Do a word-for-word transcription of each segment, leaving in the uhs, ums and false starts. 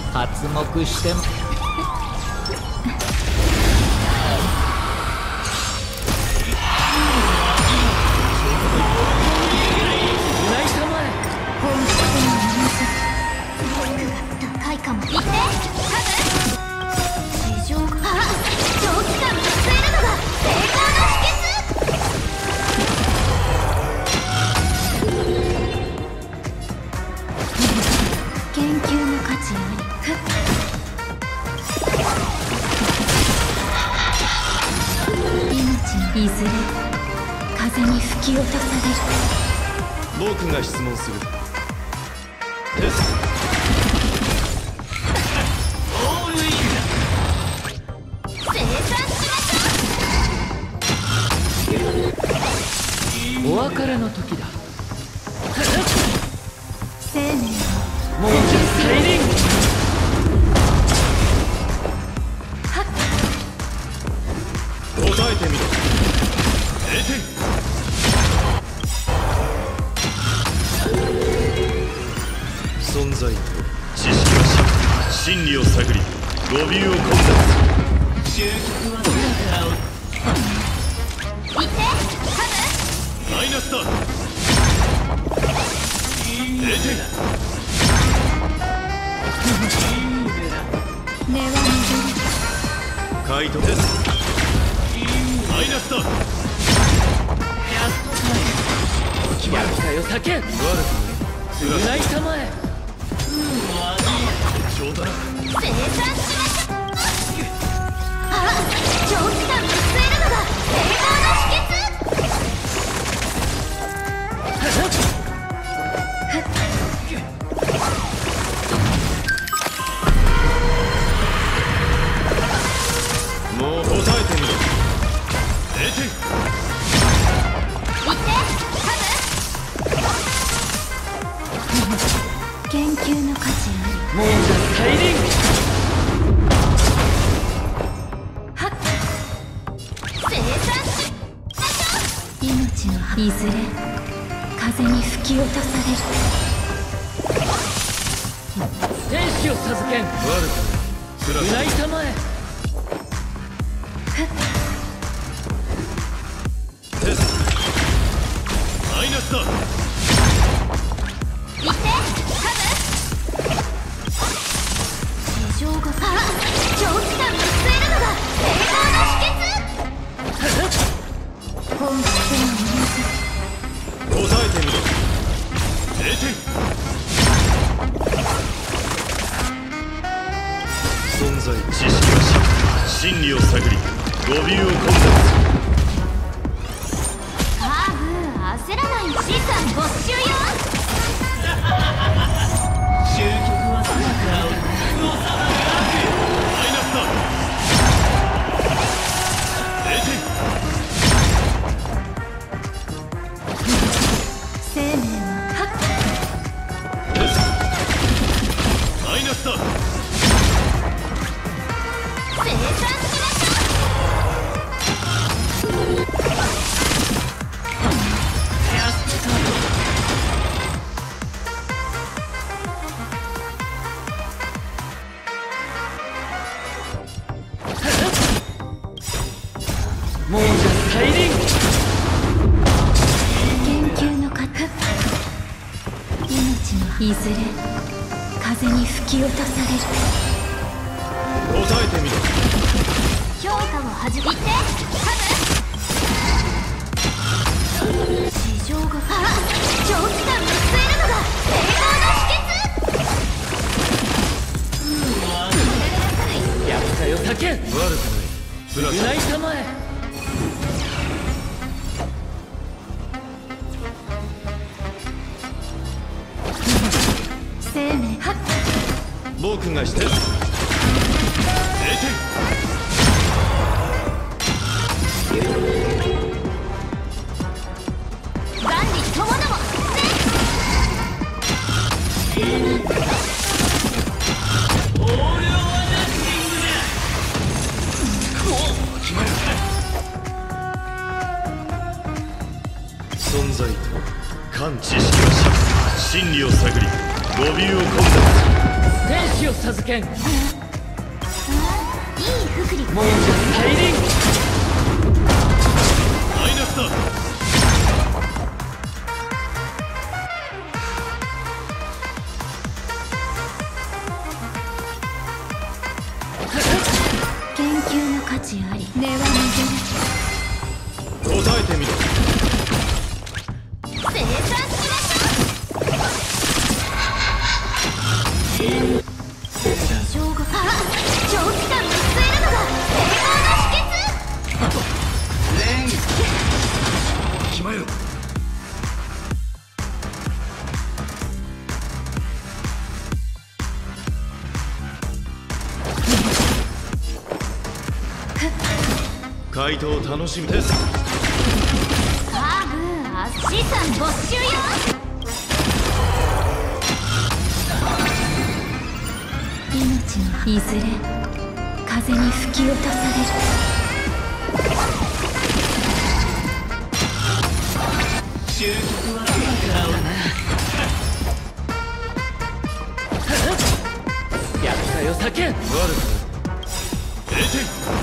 発目しても高いかも。行って。地上が長期間見据えるのが成功の秘訣。研究の価値あり。命のいずれ風に吹き落とされる。 僕が質問する。 お別れの時だ。 生命をもうじゃ大輪。 答えてみろ。えて存在と知識は真理を探り語尾を混雑。 終局は姿を行ってマイナスだ。えて根はカイトです。マイナスだ。 やったよ叫ん。 悪くない。 償いたまえ。 冗談。 生産しましょう。あ、長期間見据えるのが成功の秘訣。 もう答えてみろ。えて行って研究の価値あり。 もうじゃ大輪。 はっ生産しましょう。命のいずれ風に吹き落とされる。 天使を授けん。 悪くない。 償いたまえ。 テスマイナスだ。 行って地上があ、長期間見据えるのが成功の秘訣。本質の同じ。 答えてみろ。えて存在知識は真理を探り語尾を混雑。 ああ、焦らない。資産没収よ。 終局は姿をマイナスだ。えて生命はマイナスだ。 生産しましょもうじゃ大輪。 研究の価値。命のいずれ風に吹き落とされる。 答えてみろ。 評価を始めて。地上があ、長期間見据えるのが成功の秘訣。 やったよ叫ん。 悪くない。プラス償いたまえ。 生命は僕がしてえて万里友のも存在と感知識は真理を探りごびゅうを込んだ天使を授けん。 いい福利亡者大輪。 マイナスだ。 研究の価値あり。根は答えてみろ。 生産しましょう。事情があ長期間見据えるのが成功の秘訣。 決まえろ。回答楽しみです。 ハーグア資産没収よ。命のいずれ風に吹き落とされる。 終局は今からだな。厄介を避けん。 悪くない。えて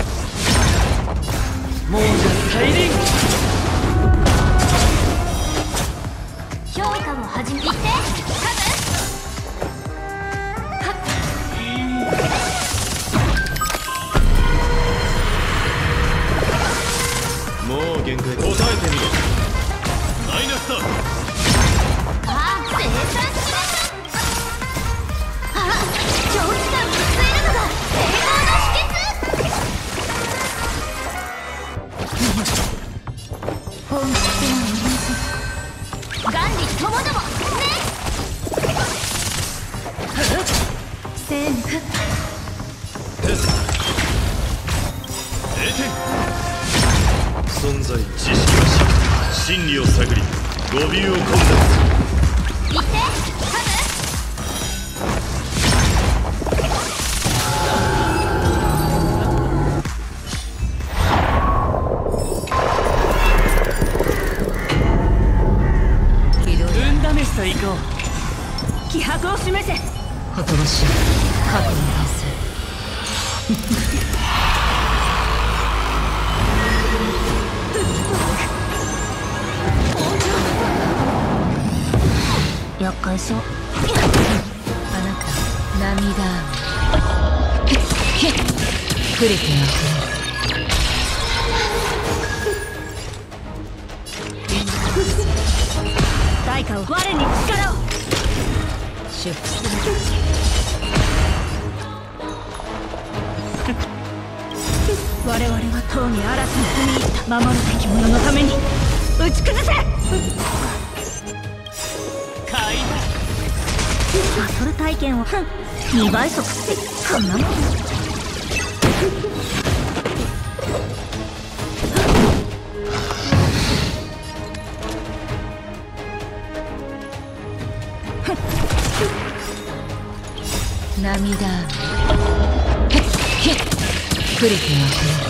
亡者大輪。 評価を始めてカブもう限界。答えてみろ。マイナスだ。 あ生産しましょう。あ長期間見据えるのが成功の秘訣。本質は同じ。元利ともどもね。セーフ。 テスえて存在知識を知真理を探りごびゅうを込んだ。 行ってカ運試しと行こう。 気迫を示せ。 ほとばしい過去に反省。 厄介そう。 あなた涙触れては対価を我に力を。 出布する。 我々はとうに嵐に踏み入った。守るべき者のために打ち崩せ。 怪だ。 バトル体験をにばい速ってこんなもん。 涙触れては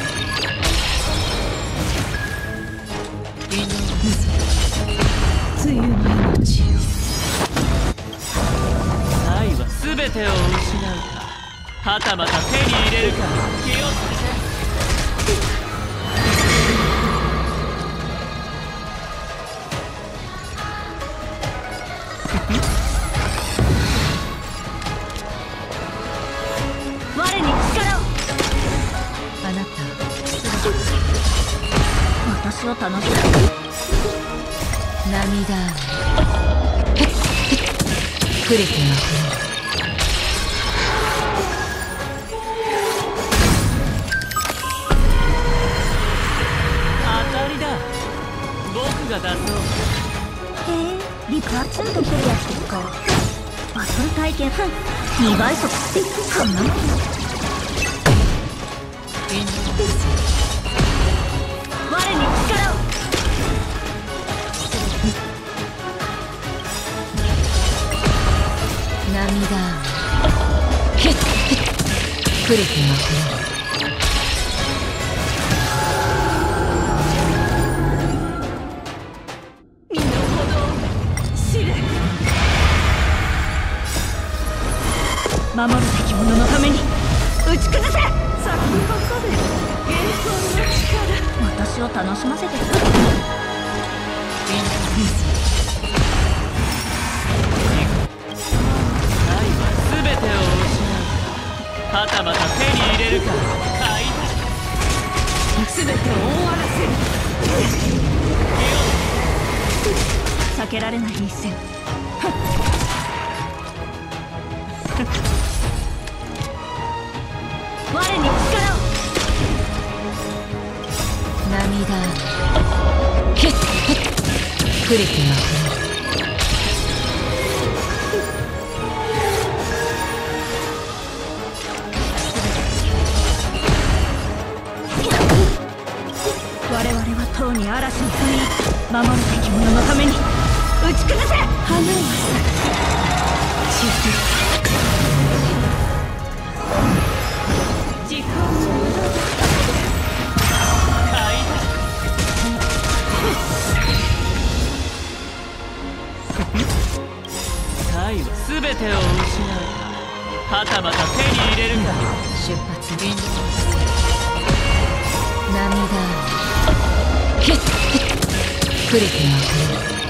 つゆの命よ。 愛は全てを失うか、はたまた手に入れるか。気をつけて。 我に力を。 あなた私を楽し涙触れては当たりだ。僕が出そう。 へえ、リプアツンとくるやつですか。バトル体験にばい速ってこんなもん。我に力を。 涙触れては身の程を知る。 守るべき者のために打ち崩せ。先ほどで幻想の力、私を楽しませてくれ。 愛は全てを失う。はたまた手に入れるか。買い全てを終わらせる。 避けられない一戦。我に力を。涙けっくれてまくる。我々はとうに嵐に踏み入って守るべき者のために打ち崩せ。花は咲く。時間の無駄だ。 買い愛は全てを失う。はたまた手に入れるか。 出発便。涙けっくれてまくる。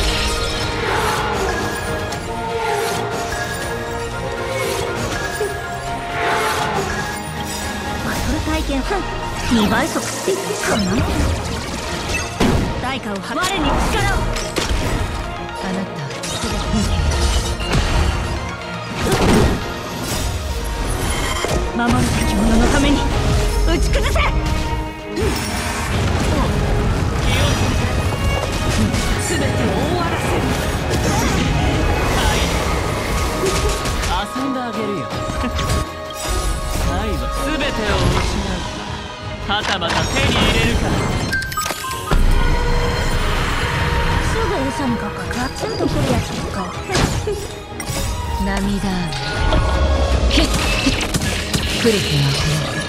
体験にばい速ってこんなもん。代価を払我に力を。あなたすでに守るべき者のために打ち崩せ。全てを終わらせる。 遊んであげるよ。愛は全てを失う。はたまた手に入れるか。 すぐ餌にかかる。ガツンとくるやつか。涙けっくれてまくる。